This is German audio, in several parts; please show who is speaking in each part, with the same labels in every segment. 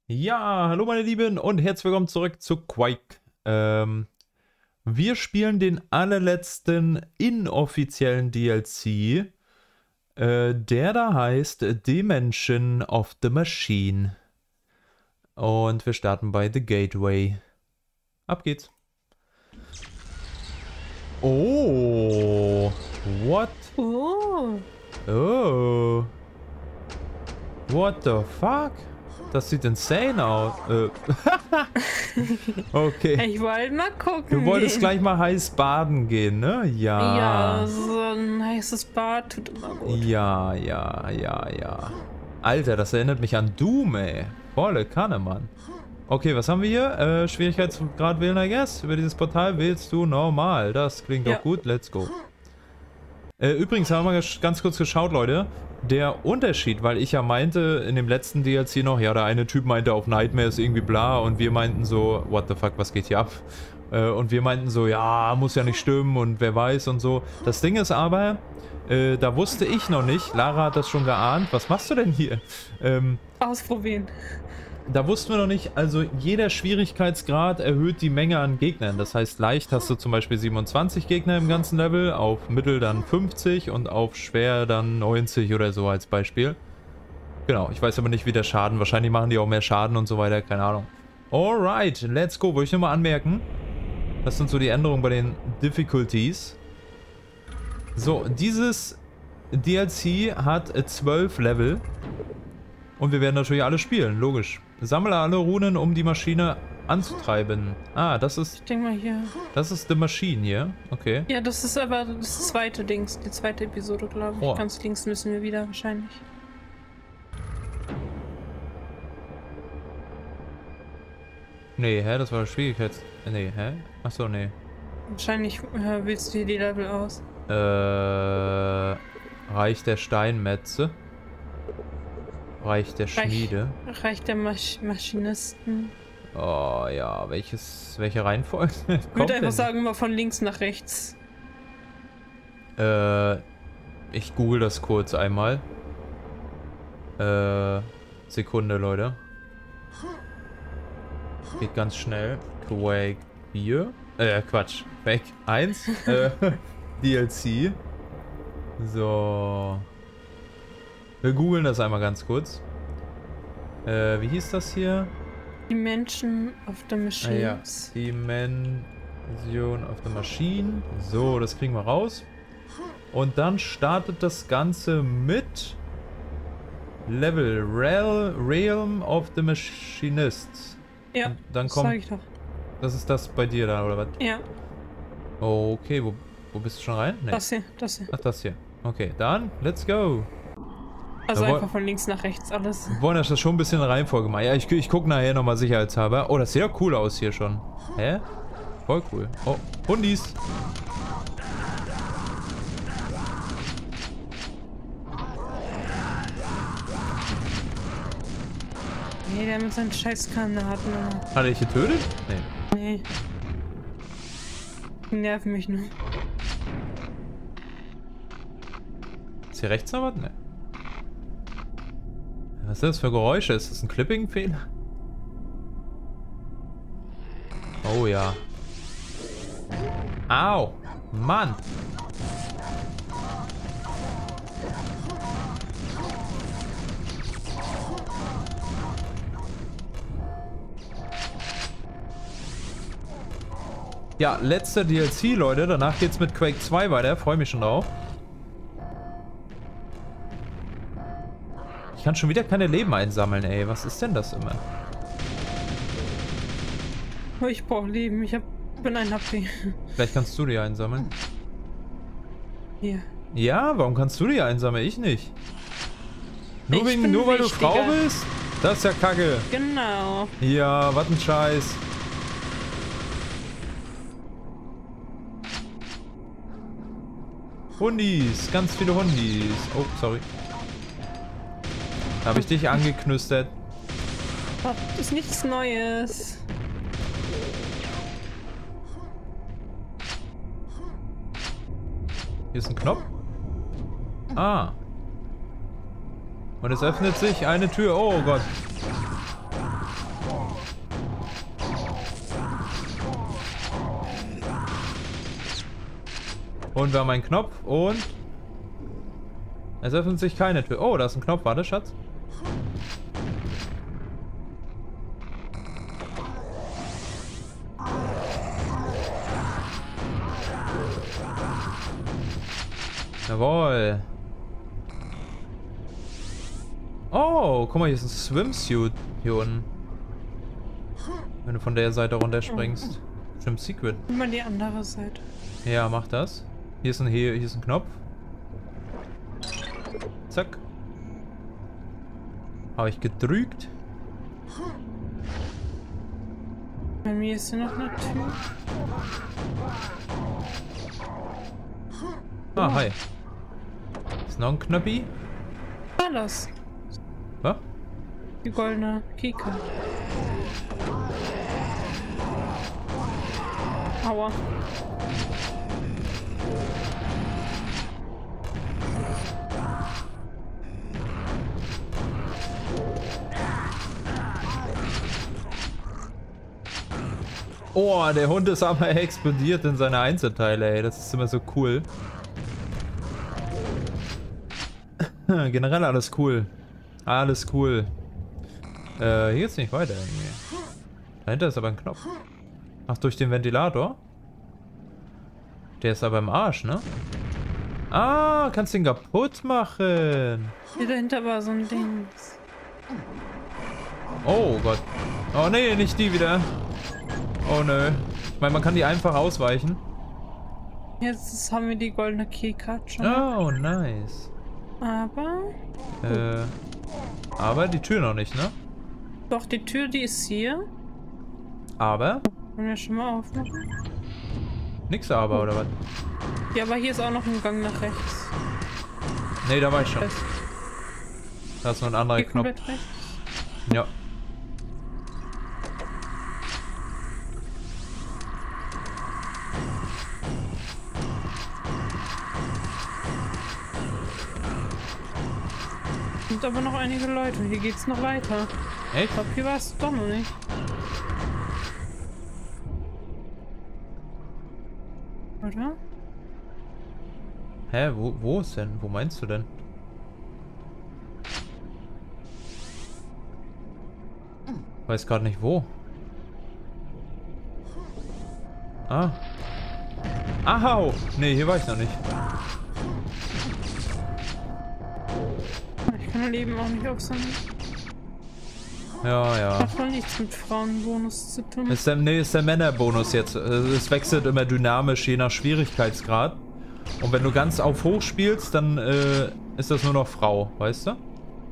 Speaker 1: Ja, hallo meine Lieben und herzlich willkommen zurück zu Quake. Wir spielen den allerletzten inoffiziellen DLC, der da heißt Dimension of the Machine. Und wir starten bei The Gateway. Ab geht's. Oh, what?
Speaker 2: Oh.
Speaker 1: Oh. What the fuck? Das sieht insane aus. Okay.
Speaker 2: Ich wollte mal gucken.
Speaker 1: Du wolltest gleich mal heiß baden gehen, ne? Ja.
Speaker 2: Ja, so ein heißes Bad tut immer gut.
Speaker 1: Ja. Alter, das erinnert mich an Doom, ey. Volle Kanne, Mann. Okay, was haben wir hier? Schwierigkeitsgrad wählen, I guess. Über dieses Portal wählst du normal. Das klingt doch gut. Let's go. Übrigens haben wir ganz kurz geschaut, Leute. Der Unterschied, weil ich ja meinte in dem letzten DLC noch, ja, der eine Typ meinte auf Nightmare ist irgendwie bla und wir meinten so, what the fuck, was geht hier ab? Und wir meinten so, ja, muss ja nicht stimmen und wer weiß und so. Das Ding ist aber, da wusste ich noch nicht, Lara hat das schon geahnt, was machst du denn hier?
Speaker 2: Ausprobieren.
Speaker 1: Da wussten wir noch nicht, also jeder Schwierigkeitsgrad erhöht die Menge an Gegnern. Das heißt, leicht hast du zum Beispiel 27 Gegner im ganzen Level, auf mittel dann 50 und auf schwer dann 90 oder so als Beispiel. Genau, ich weiß aber nicht, wie der Schaden, wahrscheinlich machen die auch mehr Schaden und so weiter, keine Ahnung. Alright, let's go. Wollte ich nur mal anmerken. Das sind so die Änderungen bei den Difficulties. So, dieses DLC hat 12 Level. Und wir werden natürlich alle spielen, logisch. Sammle alle Runen, um die Maschine anzutreiben. Ah, das ist...
Speaker 2: Ich denke mal hier.
Speaker 1: Das ist die Maschine hier. Okay.
Speaker 2: Ja, das ist aber das zweite Dings, die zweite Episode, glaube ich.
Speaker 1: Oh.
Speaker 2: Ganz links müssen wir wieder wahrscheinlich.
Speaker 1: Nee, hä? Das war Nee, hä? Achso, nee.
Speaker 2: Wahrscheinlich wählst du hier die Level aus.
Speaker 1: Reich der Steinmetze. Reich der Schmiede.
Speaker 2: Reich der Maschinisten.
Speaker 1: Oh ja, welche Reihenfolge?
Speaker 2: Ich würde einfach sagen, mal von links nach rechts.
Speaker 1: Ich google das kurz einmal. Sekunde, Leute. Geht ganz schnell. Quake 4. Quatsch. Quake 1. DLC. So. Wir googeln das einmal ganz kurz. Wie hieß das hier?
Speaker 2: Dimension of the Machines.
Speaker 1: Ja. Dimension of the Machine. So, das kriegen wir raus. Und dann startet das Ganze mit Level Realm of the Machinists.
Speaker 2: Ja,
Speaker 1: und dann
Speaker 2: das
Speaker 1: kommt,
Speaker 2: sag ich doch.
Speaker 1: Das ist das bei dir da, oder was?
Speaker 2: Ja.
Speaker 1: Okay, wo bist du schon rein? Nee.
Speaker 2: Das hier.
Speaker 1: Ach, das hier. Okay, dann, let's go.
Speaker 2: Also
Speaker 1: Jawohl.
Speaker 2: einfach von links nach rechts alles.
Speaker 1: Wir wollen das schon ein bisschen in Reihenfolge machen. Ja, ich gucke nachher nochmal sicherheitshalber. Oh, das sieht ja cool aus hier schon. Hä? Voll cool. Oh, Hundis.
Speaker 2: Nee, der mit seinen scheiß Granaten.
Speaker 1: Hat er dich getötet? Nee.
Speaker 2: Nee. Die nerven mich nur.
Speaker 1: Ist hier rechts noch was? Nee. Was ist das für Geräusche? Ist das ein Clipping-Fehler? Oh ja. Au! Mann! Ja, letzter DLC, Leute. Danach geht's mit Quake 2 weiter. Freue mich schon drauf. Ich kann schon wieder keine Leben einsammeln, ey. Was ist denn das immer?
Speaker 2: Oh, ich brauche Leben. Bin ein HP.
Speaker 1: Vielleicht kannst du die einsammeln.
Speaker 2: Hier.
Speaker 1: Ja, warum kannst du die einsammeln? Ich nicht. Nur weil du
Speaker 2: wichtiger.
Speaker 1: Frau bist? Das ist ja kacke.
Speaker 2: Genau.
Speaker 1: Ja, was ein Scheiß. Hundis, ganz viele Hundis. Oh, sorry. Habe ich dich angeknüstert?
Speaker 2: Das ist nichts Neues.
Speaker 1: Hier ist ein Knopf. Ah. Und es öffnet sich eine Tür. Oh Gott. Und wir haben einen Knopf und es öffnet sich keine Tür. Oh, da ist ein Knopf. Warte, Schatz. Jawohl. Oh, guck mal, hier ist ein Swimsuit hier unten. Wenn du von der Seite runterspringst. Stimmt, Secret.
Speaker 2: Immer die andere Seite.
Speaker 1: Ja, mach das. Hier ist ein Knopf. Zack. Habe ich gedrückt.
Speaker 2: Bei mir ist hier noch eine Tür.
Speaker 1: Ah, hi. Ist noch ein Knöppi?
Speaker 2: Alles.
Speaker 1: Was?
Speaker 2: Die goldene Kika. Aua.
Speaker 1: Oh, der Hund ist aber explodiert in seine Einzelteile, ey. Das ist immer so cool. Generell alles cool. Alles cool. Hier geht's nicht weiter irgendwie. Dahinter ist aber ein Knopf. Ach, durch den Ventilator? Der ist aber im Arsch, ne? Ah, kannst den kaputt machen.
Speaker 2: Hier dahinter war so ein Ding.
Speaker 1: Oh Gott. Oh nee, nicht die wieder. Oh nö. Ich meine, man kann die einfach ausweichen.
Speaker 2: Jetzt haben wir die goldene Keycard schon.
Speaker 1: Oh, nice. Aber die Tür noch nicht, ne?
Speaker 2: Doch, die Tür, die ist hier.
Speaker 1: Aber?
Speaker 2: Wollen wir schon mal aufmachen?
Speaker 1: Nix aber, oder was?
Speaker 2: Ja, aber hier ist auch noch ein Gang nach rechts.
Speaker 1: Nee, da war ich schon. Da ist noch ein anderer
Speaker 2: Hier
Speaker 1: Knopf.
Speaker 2: komplett rechts.
Speaker 1: Ja.
Speaker 2: Sind aber noch einige Leute. Hier geht's noch weiter.
Speaker 1: Echt?
Speaker 2: Ich glaube, hier war es doch noch nicht. Oder?
Speaker 1: Hä, wo ist denn? Wo meinst du denn? Weiß gerade nicht wo. Ah. Ahau! Nee, hier war ich noch nicht.
Speaker 2: Ich kann Leben auch nicht aufsammeln.
Speaker 1: Ja, ja.
Speaker 2: Hat wohl nichts mit Frauenbonus zu tun.
Speaker 1: Ist der Männerbonus jetzt. Es wechselt immer dynamisch, je nach Schwierigkeitsgrad. Und wenn du ganz auf hoch spielst, dann ist das nur noch Frau, weißt du?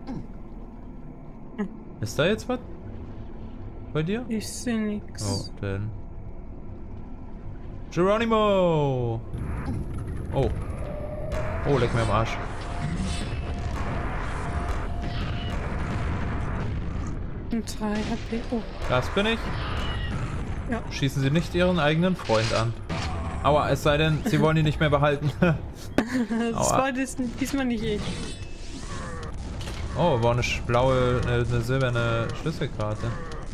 Speaker 1: Ist da jetzt was? Bei dir?
Speaker 2: Ich sehe nichts.
Speaker 1: Oh, denn. Geronimo! Oh. Oh, leck mir am Arsch.
Speaker 2: Und 3 HP. Oh.
Speaker 1: Das bin ich.
Speaker 2: Ja.
Speaker 1: Schießen Sie nicht Ihren eigenen Freund an. Aua, es sei denn, Sie wollen ihn nicht mehr behalten.
Speaker 2: Das war diesmal nicht ich.
Speaker 1: Oh, war eine blaue, eine silberne Schlüsselkarte.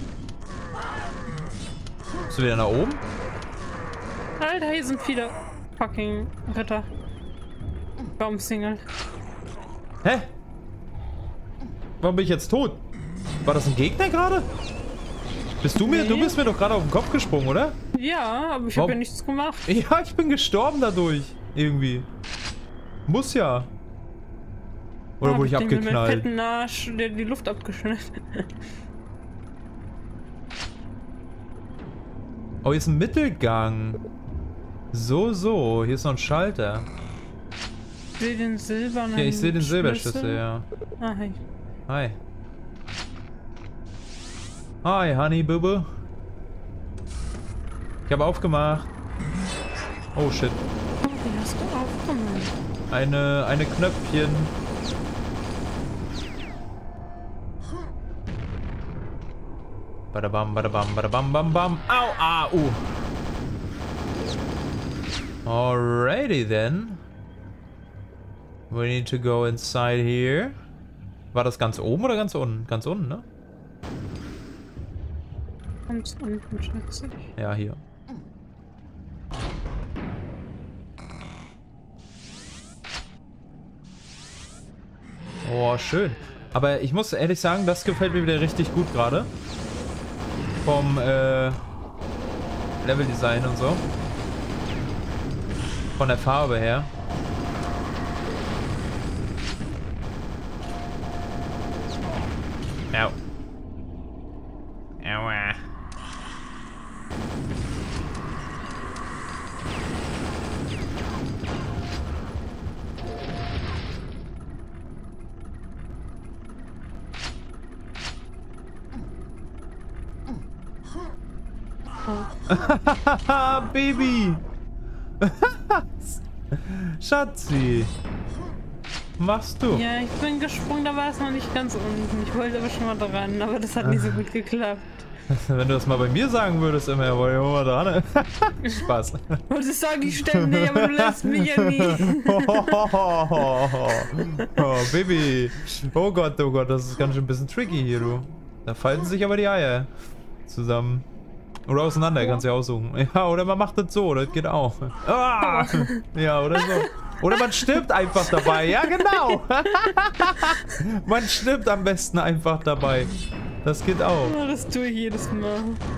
Speaker 1: Bist du wieder nach oben?
Speaker 2: Alter, hier sind viele fucking Ritter. Baumsingle.
Speaker 1: Hä? Warum bin ich jetzt tot? War das ein Gegner gerade? Bist du mir?
Speaker 2: Nee.
Speaker 1: Du bist mir doch gerade auf den Kopf gesprungen, oder?
Speaker 2: Ja, aber ich habe ja nichts gemacht.
Speaker 1: Ja, ich bin gestorben dadurch. Irgendwie. Muss ja. Oder wurde ich
Speaker 2: Mit dem
Speaker 1: abgeknallt?
Speaker 2: fetten Arsch, der die Luft abgeschnitten.
Speaker 1: Oh, hier ist ein Mittelgang. So. Hier ist noch ein Schalter.
Speaker 2: Ich sehe den silbernen
Speaker 1: Ja, ich sehe den Silberschlüssel, ja.
Speaker 2: Ah, hey.
Speaker 1: Hi. Hi, Honey, Bubble. Ich habe aufgemacht. Oh, shit.
Speaker 2: Oh, wie hast du aufgemacht?
Speaker 1: Eine Knöpfchen. Badabam, badabam, badabam, bam, bam. Au, Alrighty then. We need to go inside here. War das ganz oben oder ganz unten? Ganz unten, ne?
Speaker 2: Ganz unten, schätze ich.
Speaker 1: Ja, hier. Oh, schön. Aber ich muss ehrlich sagen, das gefällt mir wieder richtig gut gerade. Vom Leveldesign und so. Von der Farbe her. Au. Aua. Baby! Schatzi! Machst du?
Speaker 2: Ja, ich bin gesprungen, da war es noch nicht ganz unten. Ich wollte aber schon mal dran, aber das hat nicht so gut geklappt.
Speaker 1: Wenn du das mal bei mir sagen würdest, immer, ja, wollte ich mal dran. Spaß.
Speaker 2: Wolltest sagen, ich ständig, aber du lässt mich ja nie.
Speaker 1: Oh, Baby. Oh Gott, das ist ganz schön ein bisschen tricky hier, du. Da falten sich aber die Eier zusammen. Oder auseinander, kannst du ja aussuchen. Ja, oder man macht das so, das geht auch. Ah! Ja, oder so. Oder man stirbt einfach dabei. Ja, genau. Man stirbt am besten einfach dabei. Das geht auch.
Speaker 2: Ja, das tue ich jedes Mal.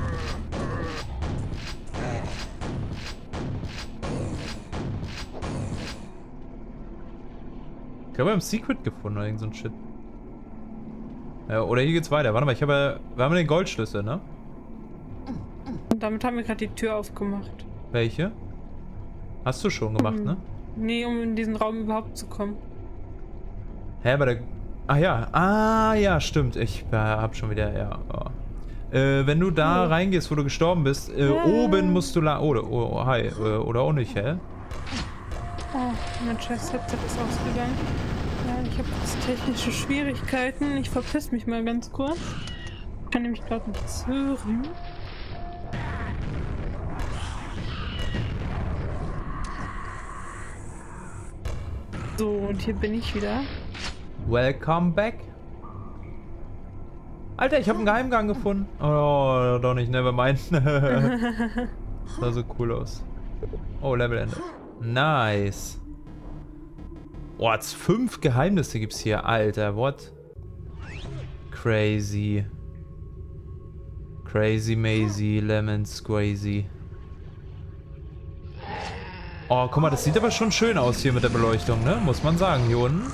Speaker 1: Ich glaube, wir haben Secret gefunden oder irgend so ein Shit. Ja, oder hier geht's weiter. Warte mal, wir haben den Goldschlüssel, ne?
Speaker 2: Und damit haben wir gerade die Tür aufgemacht.
Speaker 1: Welche? Hast du schon gemacht, ne?
Speaker 2: Nee, um in diesen Raum überhaupt zu kommen.
Speaker 1: Hä, aber der... Ach ja. Ah, ja, stimmt. Ich hab schon wieder... Ja. Oh. Wenn du da reingehst, wo du gestorben bist, oben musst du la... Oh, hi. Oder auch nicht, hä?
Speaker 2: Oh, mein scheiß Headset ist ausgegangen. Ja, ich habe jetzt technische Schwierigkeiten. Ich verpiss mich mal ganz kurz. Ich kann nämlich gerade nichts hören. So, und hier bin ich wieder.
Speaker 1: Welcome back. Alter, ich habe einen Geheimgang gefunden. Oh, doch nicht, nevermind. Das sah so cool aus. Oh, Levelende. Nice. Oh, jetzt 5 Geheimnisse gibt's hier. Alter, what? Crazy. Crazy Maisie, Lemon Squeezy. Oh, guck mal, das sieht aber schon schön aus hier mit der Beleuchtung, ne? Muss man sagen, hier unten.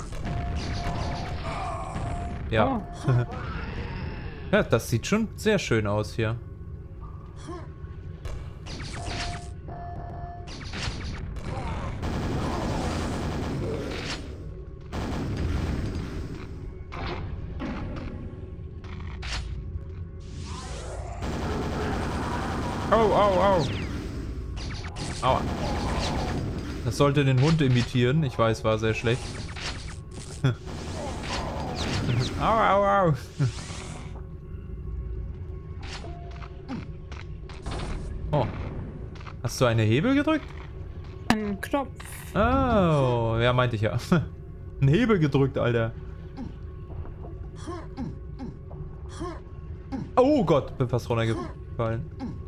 Speaker 1: Ja. Oh. Ja, das sieht schon sehr schön aus hier. Au. Aua. Das sollte den Hund imitieren. Ich weiß, war sehr schlecht. Au. Oh. Hast du eine Hebel gedrückt?
Speaker 2: Einen Knopf.
Speaker 1: Oh, ja, meinte ich ja. Einen Hebel gedrückt, Alter. Oh Gott, bin fast runtergefallen.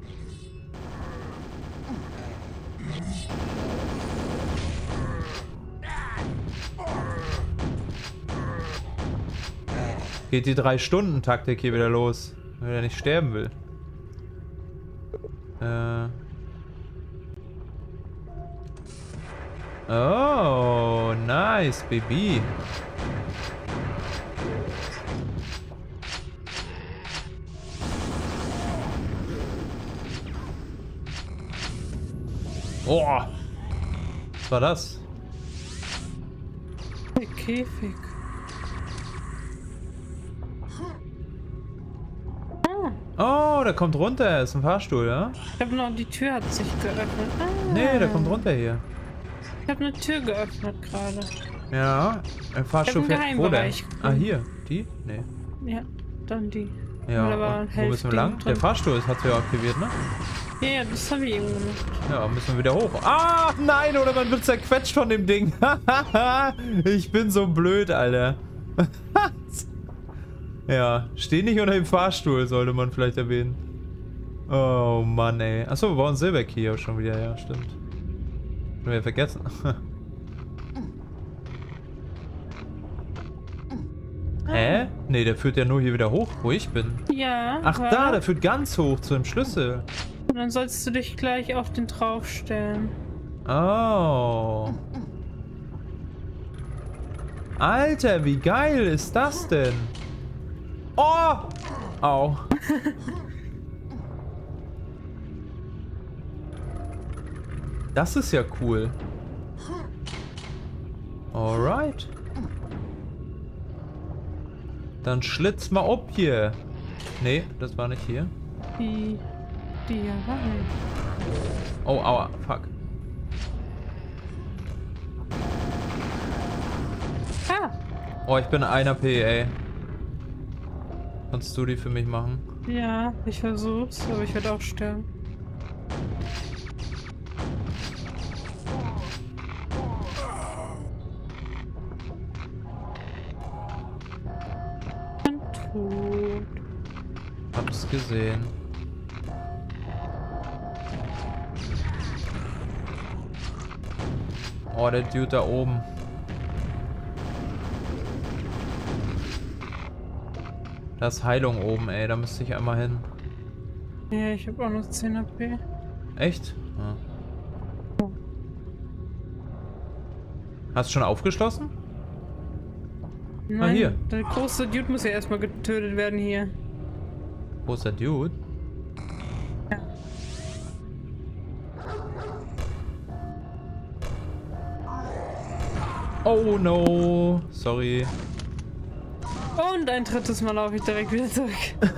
Speaker 1: Geht die 3-Stunden-Taktik hier wieder los, wenn er nicht sterben will. Oh, nice, Baby. Oh, was war das?
Speaker 2: Der Käfig.
Speaker 1: Oh, der kommt runter. Ist ein Fahrstuhl, ja?
Speaker 2: Ich habe noch, die Tür hat sich geöffnet.
Speaker 1: Nee, der kommt runter hier.
Speaker 2: Ich habe eine Tür geöffnet gerade.
Speaker 1: Ja, ein Fahrstuhl fährt. Wo denn? Ah, hier. Die? Nee.
Speaker 2: Ja, dann die.
Speaker 1: Ja, wo müssen wir lang? Der Fahrstuhl hat sich ja aktiviert, ne?
Speaker 2: Ja, das habe ich eben gemacht.
Speaker 1: Ja, müssen wir wieder hoch. Ah, nein, oder man wird zerquetscht von dem Ding. Ich bin so blöd, Alter. Ja, steh nicht unter dem Fahrstuhl, sollte man vielleicht erwähnen. Oh Mann, ey. Achso, wir bauen Silberkey auch schon wieder, ja, stimmt. Haben wir vergessen. Nee, der führt ja nur hier wieder hoch, wo ich bin.
Speaker 2: Ja.
Speaker 1: Ach
Speaker 2: warte.
Speaker 1: da, der führt ganz hoch zu dem Schlüssel.
Speaker 2: Und dann sollst du dich gleich auf den draufstellen.
Speaker 1: Oh. Alter, wie geil ist das denn? Oh! Au. Das ist ja cool. Alright. Dann schlitz mal ob hier. Nee, das war nicht hier.
Speaker 2: Die ja war nicht.
Speaker 1: Oh, aua, fuck.
Speaker 2: Ah!
Speaker 1: Oh, ich bin 1 AP, ey. Kannst du die für mich machen?
Speaker 2: Ja, ich versuch's, aber ich werde auch sterben. Tot.
Speaker 1: Hab's gesehen. Oh, der Dude da oben. Da ist Heilung oben, ey. Da müsste ich einmal hin.
Speaker 2: Ja, ich habe auch noch 10 AP.
Speaker 1: Echt? Ja. Hast du schon aufgeschlossen?
Speaker 2: Nein,
Speaker 1: hier.
Speaker 2: der große Dude muss ja erstmal getötet werden hier.
Speaker 1: Wo ist der Dude?
Speaker 2: Ja.
Speaker 1: Oh no. Sorry.
Speaker 2: Und ein drittes Mal laufe ich direkt wieder zurück.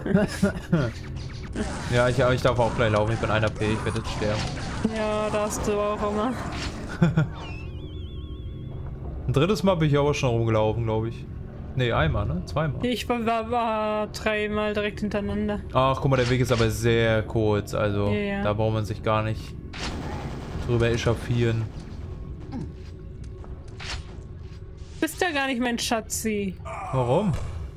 Speaker 1: Ja, ich darf auch gleich laufen. Ich bin 1 AP. Ich werde jetzt sterben.
Speaker 2: Ja, da hast du auch immer.
Speaker 1: Ein drittes Mal bin ich aber schon rumgelaufen, glaube ich. Nee, einmal, ne? Zweimal.
Speaker 2: Ich war 3 Mal direkt hintereinander.
Speaker 1: Ach, guck mal, der Weg ist aber sehr kurz. Also,
Speaker 2: Ja.
Speaker 1: da braucht man sich gar nicht drüber echauffieren.
Speaker 2: Bist ja gar nicht mein Schatzi.
Speaker 1: Warum?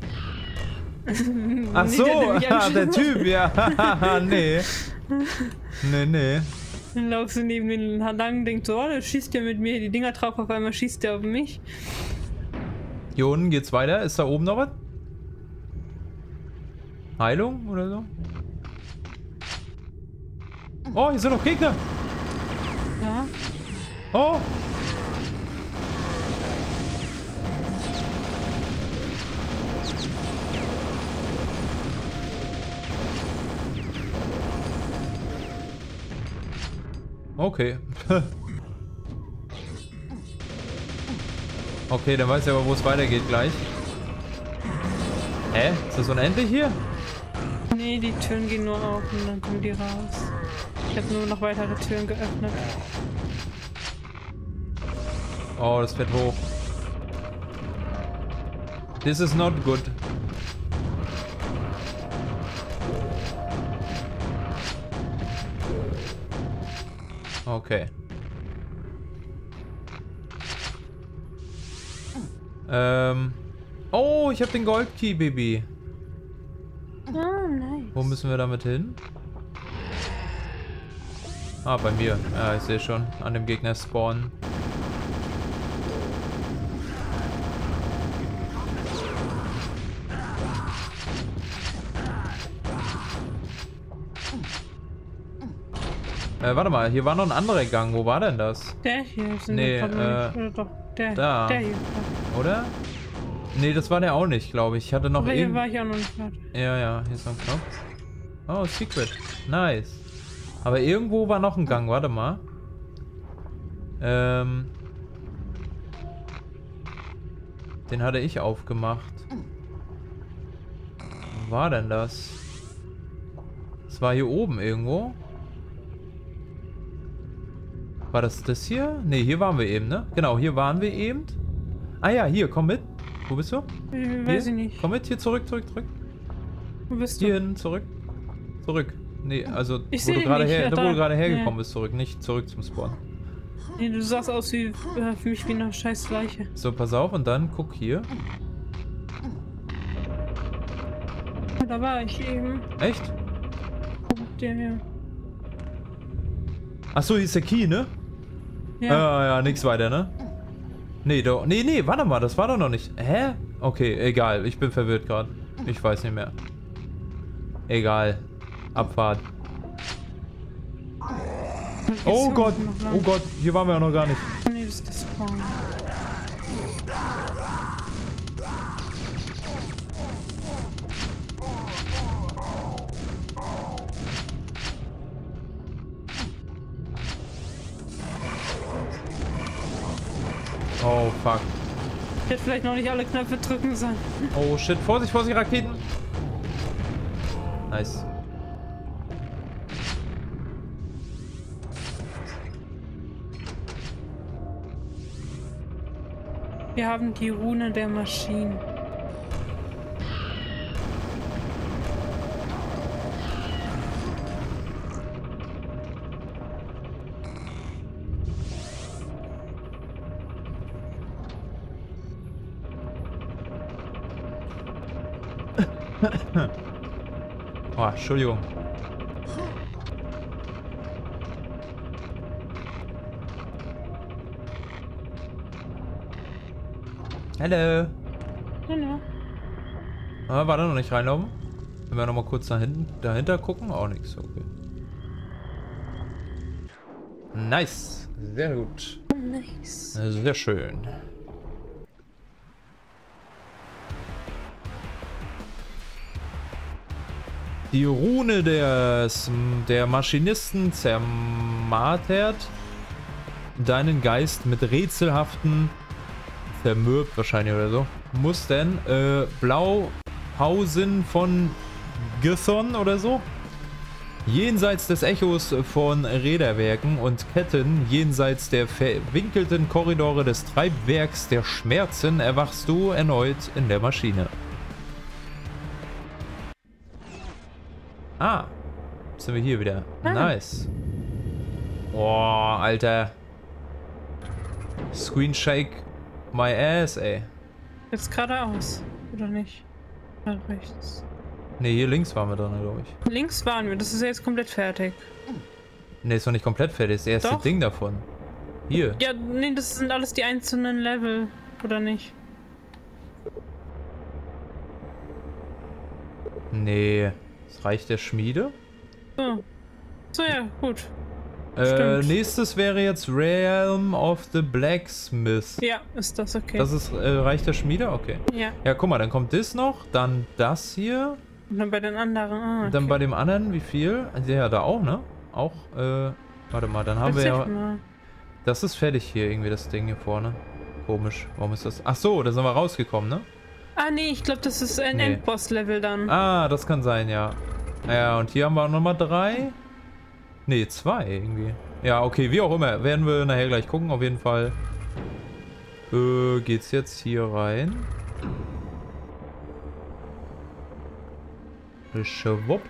Speaker 1: Ach
Speaker 2: Nee,
Speaker 1: so,
Speaker 2: der
Speaker 1: der Typ, ja. Nee. Nee.
Speaker 2: Dann laufst du neben den lang, denkst so, oh, der schießt ja mit mir die Dinger drauf, auf einmal schießt der auf mich.
Speaker 1: Hier unten geht's weiter. Ist da oben noch was? Heilung oder so? Oh, hier sind noch Gegner.
Speaker 2: Ja.
Speaker 1: Oh. Okay. Okay, dann weiß ich aber, wo es weitergeht gleich. Hä? Ist das unendlich hier?
Speaker 2: Nee, die Türen gehen nur auf und dann kommen die raus. Ich habe nur noch weitere Türen geöffnet.
Speaker 1: Oh, das fährt hoch. This is not good. Okay. Oh, ich habe den Goldkey, Baby.
Speaker 2: Ah, nice.
Speaker 1: Wo müssen wir damit hin? Ah, bei mir. Ja, ich sehe schon. An dem Gegner spawnen. Warte mal, hier war noch ein anderer Gang. Wo war denn das?
Speaker 2: Der hier sind
Speaker 1: Nee,
Speaker 2: oder doch, der hier.
Speaker 1: Oder? Nee, das war der auch nicht, glaube ich. Ich hatte noch
Speaker 2: Aber hier
Speaker 1: irgend...
Speaker 2: war ich auch noch nicht fertig.
Speaker 1: Ja, hier ist noch ein Knopf. Oh, Secret. Nice. Aber irgendwo war noch ein Gang. Warte mal. Den hatte ich aufgemacht. Wo war denn das? Das war hier oben irgendwo. War das hier? Ne, hier waren wir eben, ne? Genau, hier waren wir eben. Ah ja, hier, komm mit. Wo bist du?
Speaker 2: Weiß ich nicht.
Speaker 1: Komm mit, hier zurück.
Speaker 2: Wo bist du?
Speaker 1: Hier hin, zurück. Nee, also
Speaker 2: Ich
Speaker 1: wo
Speaker 2: seh
Speaker 1: du
Speaker 2: dich
Speaker 1: gerade
Speaker 2: nicht, ja,
Speaker 1: wo du
Speaker 2: da.
Speaker 1: gerade hergekommen
Speaker 2: Ja.
Speaker 1: bist, zurück. Nicht zurück zum Spawn.
Speaker 2: Nee, du sahst aus wie für mich wie eine scheiß Leiche.
Speaker 1: So, pass auf und dann guck hier.
Speaker 2: Da war ich eben.
Speaker 1: Echt?
Speaker 2: Der hier.
Speaker 1: Achso, hier ist der Key, ne?
Speaker 2: Ja.
Speaker 1: Ja, nix weiter, ne? Nee, doch. Nee, warte mal, das war doch noch nicht. Hä? Okay, egal, ich bin verwirrt gerade. Ich weiß nicht mehr. Egal. Abfahrt. Oh Gott, oh Gott, hier waren wir ja noch gar nicht.
Speaker 2: Nee, das ist das Spawn.
Speaker 1: Oh fuck.
Speaker 2: Ich hätte vielleicht noch nicht alle Knöpfe drücken sollen.
Speaker 1: Oh shit, Vorsicht, Vorsicht, Raketen. Nice.
Speaker 2: Wir haben die Rune der Maschinen.
Speaker 1: Oh, Entschuldigung. Hallo.
Speaker 2: Genau.
Speaker 1: Ah, war da noch nicht reinlaufen? Wenn wir noch mal kurz nach hinten, dahinter gucken? Auch nichts, okay. Nice. Sehr gut.
Speaker 2: Nice.
Speaker 1: Sehr schön. Die Rune der Maschinisten zermartert deinen Geist mit rätselhaften, zermürbt wahrscheinlich oder so, Mustern, Blaupausen von Gython oder so. Jenseits des Echos von Räderwerken und Ketten, jenseits der verwinkelten Korridore des Treibwerks der Schmerzen, erwachst du erneut in der Maschine. Ah, sind wir hier wieder. Nice. Boah, Alter. Screen shake my ass, ey.
Speaker 2: Jetzt geradeaus, oder nicht? Da rechts.
Speaker 1: Ne, hier links waren wir dran, glaube ich.
Speaker 2: Links waren wir, das ist ja jetzt komplett fertig.
Speaker 1: Ne, ist noch nicht komplett fertig, das erste
Speaker 2: Doch.
Speaker 1: Ding davon. Hier.
Speaker 2: Ja, nee, das sind alles die einzelnen Level, oder nicht?
Speaker 1: Nee, das reicht der Schmiede.
Speaker 2: So. So, ja, gut. Stimmt.
Speaker 1: Nächstes wäre jetzt Realm of the Blacksmith.
Speaker 2: Ja, ist das okay.
Speaker 1: Das ist Reich der Schmiede? Okay.
Speaker 2: Ja.
Speaker 1: Ja, guck mal, dann kommt das noch, dann das hier.
Speaker 2: Und dann bei den anderen. Ah, okay.
Speaker 1: Dann bei dem anderen, wie viel? Ja, da auch, ne? Auch, warte mal, dann haben wir ja...
Speaker 2: Mal.
Speaker 1: Das ist fertig hier, irgendwie, das Ding hier vorne. Komisch. Warum ist das? Ach so, da sind wir rausgekommen, ne?
Speaker 2: Ah, nee, ich glaube, das ist ein
Speaker 1: Nee.
Speaker 2: Endboss-Level dann.
Speaker 1: Ah, das kann sein, ja. Ja, und hier haben wir auch nochmal 3. Ne, 2 irgendwie. Ja, okay, wie auch immer. Werden wir nachher gleich gucken, auf jeden Fall. Geht's jetzt hier rein? Schwupp.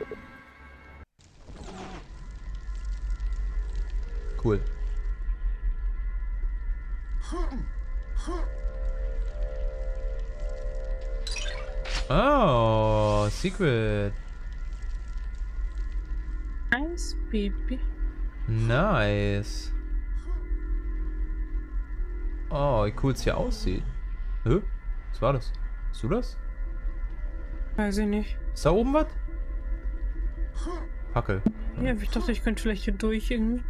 Speaker 1: Cool. Oh, Secret.
Speaker 2: Nice, Baby.
Speaker 1: Nice. Oh, wie cool es hier aussieht. Hä? Was war das? Bist du das?
Speaker 2: Weiß ich nicht.
Speaker 1: Ist da oben was? Fackel.
Speaker 2: Ja, ich dachte, ich könnte vielleicht hier durch irgendwie.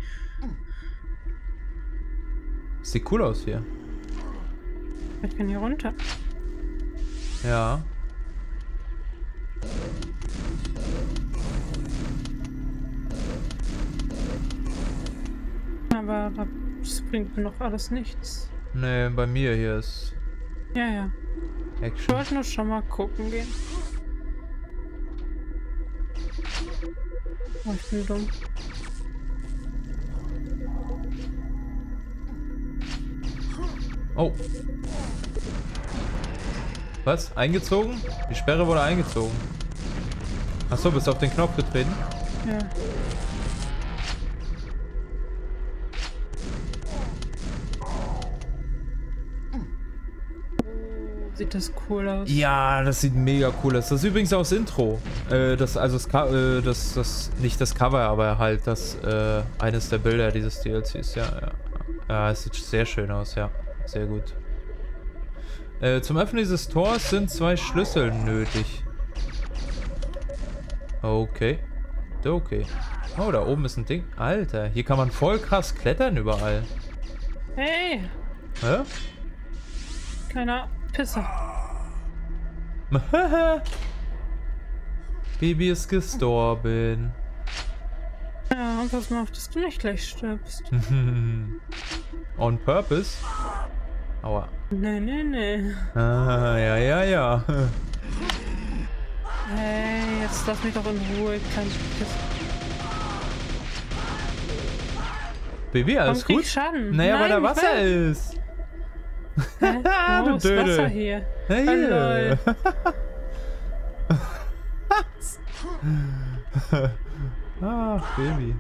Speaker 1: Sieht cool aus hier.
Speaker 2: Ich kann hier runter.
Speaker 1: Ja.
Speaker 2: Aber das bringt mir noch alles nichts.
Speaker 1: Ne, bei mir hier ist
Speaker 2: Ja, ja. Ich
Speaker 1: Action.
Speaker 2: wollte nur schon mal gucken gehen. Oh, ich bin dumm.
Speaker 1: Oh. Was? Eingezogen? Die Sperre wurde eingezogen. Achso, bist du auf den Knopf getreten?
Speaker 2: Ja. Sieht das cool aus.
Speaker 1: Ja, das sieht mega cool aus. Das ist übrigens auch das Intro. Nicht das Cover, aber halt eines der Bilder dieses DLCs. Ja, ja. Ja, es sieht sehr schön aus, ja. Sehr gut. Zum Öffnen dieses Tors sind 2 Schlüssel nötig. Okay. Okay. Oh, da oben ist ein Ding. Alter, hier kann man voll krass klettern überall.
Speaker 2: Hey!
Speaker 1: Hä?
Speaker 2: Keiner Pisser.
Speaker 1: Baby ist gestorben.
Speaker 2: Ja, pass mal auf, dass du nicht gleich stirbst.
Speaker 1: On purpose? Aua.
Speaker 2: Nee.
Speaker 1: Ah, ja.
Speaker 2: Hey, jetzt lass mich doch in Ruhe, kleines Piss.
Speaker 1: Baby, alles
Speaker 2: Warum krieg
Speaker 1: gut?
Speaker 2: ich Schaden?
Speaker 1: Naja, weil da
Speaker 2: Nein,
Speaker 1: Wasser ist.
Speaker 2: Hä?
Speaker 1: Du
Speaker 2: Wo ist Wasser
Speaker 1: Dödel.
Speaker 2: hier?
Speaker 1: Hey,
Speaker 2: Hallo.
Speaker 1: Ach, Baby.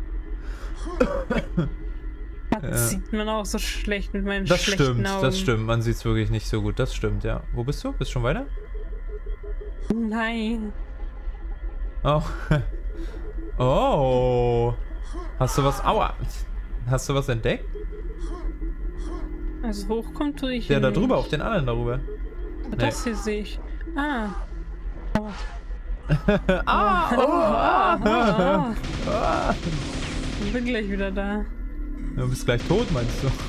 Speaker 2: Das sieht man auch so schlecht mit meinen
Speaker 1: Das
Speaker 2: schlechten
Speaker 1: stimmt,
Speaker 2: Augen.
Speaker 1: das stimmt. Man sieht es wirklich nicht so gut. Das stimmt, ja. Wo bist du? Bist du schon weiter?
Speaker 2: Nein.
Speaker 1: Oh. Oh. Hast du was? Aua. Hast du was entdeckt?
Speaker 2: Also hochkommt tue ich
Speaker 1: Der da
Speaker 2: nicht.
Speaker 1: drüber, auf den anderen darüber.
Speaker 2: Das hier sehe ich. Ah. Ich bin gleich wieder da.
Speaker 1: Du bist gleich tot, meinst du?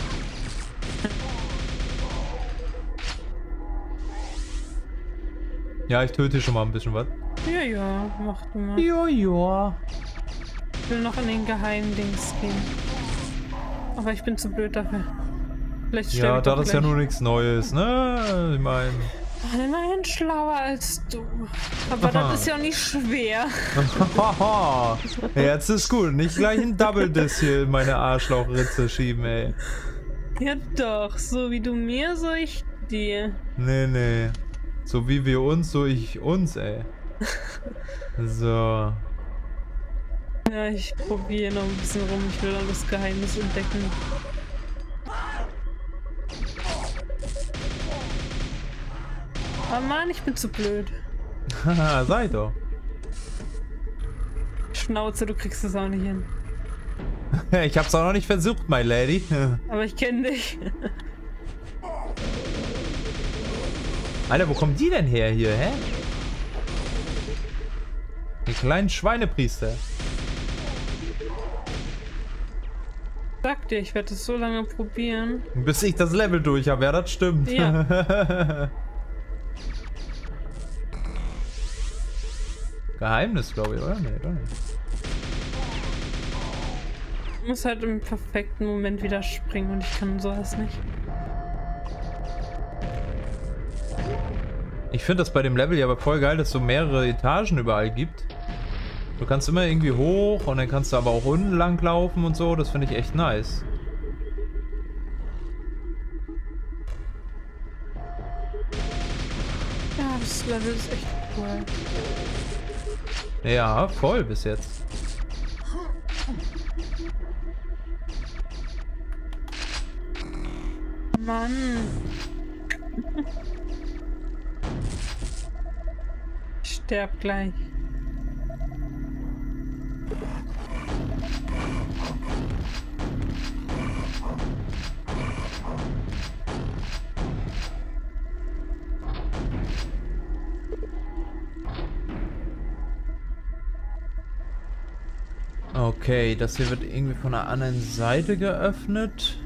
Speaker 1: Ja, ich töte schon mal ein bisschen was.
Speaker 2: Ja, mach du mal.
Speaker 1: Ja.
Speaker 2: Ich will noch in den Geheimdings gehen. Aber ich bin zu blöd dafür. Vielleicht sterbe
Speaker 1: Ja,
Speaker 2: ich
Speaker 1: da
Speaker 2: doch
Speaker 1: das ja
Speaker 2: gleich.
Speaker 1: nur nichts Neues, ne? Ich meine.
Speaker 2: Immerhin schlauer als du. Aber das ist ja auch nicht schwer.
Speaker 1: Jetzt ist gut. Nicht gleich ein Double Diss hier in meine Arschlochritze schieben, ey.
Speaker 2: Ja doch, so wie du mir, so ich dir.
Speaker 1: Nee. So wie wir uns, so ich uns, ey. So.
Speaker 2: Ja, ich probiere noch ein bisschen rum. Ich will noch das Geheimnis entdecken. Oh Mann, ich bin zu blöd.
Speaker 1: Haha, sei doch.
Speaker 2: Schnauze, du kriegst es auch nicht hin.
Speaker 1: Ich hab's auch noch nicht versucht, my lady.
Speaker 2: Aber ich kenne dich.
Speaker 1: Alter, wo kommen die denn her hier, hä? Die kleinen Schweinepriester.
Speaker 2: Sag dir, ich werde es so lange probieren.
Speaker 1: Bis ich das Level durch habe, ja, das stimmt.
Speaker 2: Ja.
Speaker 1: Geheimnis, glaube ich, oder? Nee, doch nicht.
Speaker 2: Ich muss halt im perfekten Moment wieder springen und ich kann sowas nicht.
Speaker 1: Ich finde das bei dem Level ja aber voll geil, dass es so mehrere Etagen überall gibt. Du kannst immer irgendwie hoch und dann kannst du aber auch unten lang laufen und so. Das finde ich echt nice.
Speaker 2: Ja, das Level ist echt cool.
Speaker 1: Ja, voll bis jetzt.
Speaker 2: Mann. Ich sterb gleich.
Speaker 1: Okay, das hier wird irgendwie von der anderen Seite geöffnet.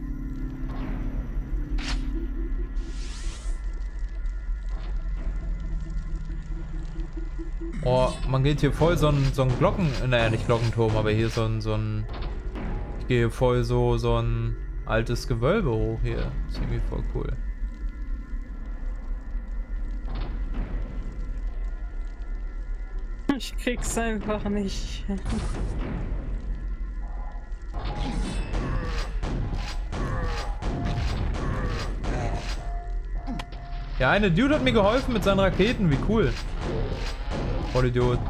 Speaker 1: Oh, man geht hier voll so ein Glocken... Naja, nicht Glockenturm, aber hier so ein... Ich gehe voll so ein altes Gewölbe hoch hier. Das ist irgendwie voll cool.
Speaker 2: Ich krieg's einfach nicht.
Speaker 1: Ja, eine Dude hat mir geholfen mit seinen Raketen. Wie cool. Vollidiot.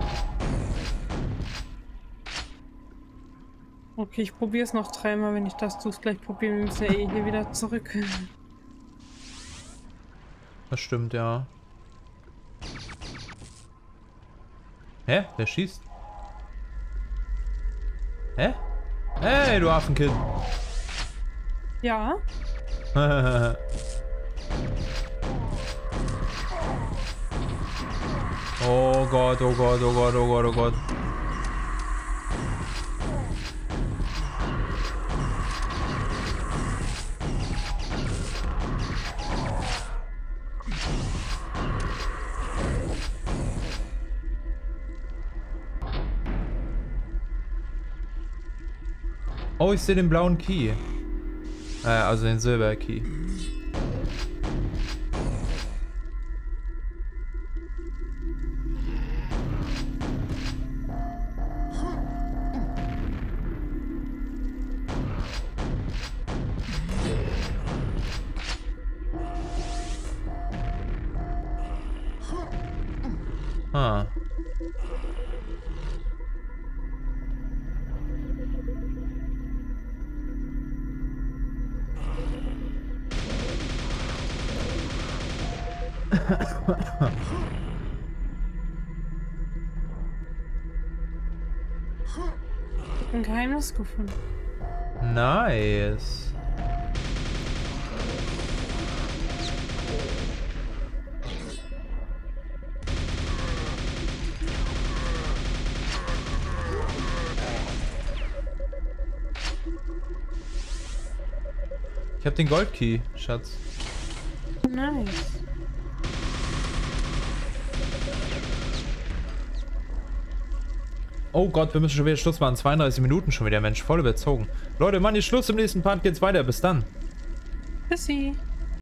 Speaker 2: Okay, ich probier's noch dreimal, wenn ich das tue. Gleich probieren wir müssen ja eh hier wieder zurück.
Speaker 1: Das stimmt, ja. Hä? Wer schießt? Hä? Hey, du Affenkind.
Speaker 2: Ja?
Speaker 1: Oh Gott, oh Gott, oh Gott, oh Gott, oh Gott. Oh, ich sehe den blauen Key. Also den Silber-Key. Ah.
Speaker 2: Ein Geheimnis gefunden.
Speaker 1: Nice. Ich hab den Goldkey, Schatz.
Speaker 2: Nice.
Speaker 1: Oh Gott, wir müssen schon wieder Schluss machen. 32 Minuten schon wieder, Mensch. Voll überzogen. Leute, Mann, ist Schluss. Im nächsten Part geht's weiter. Bis dann.
Speaker 2: Tschüssi.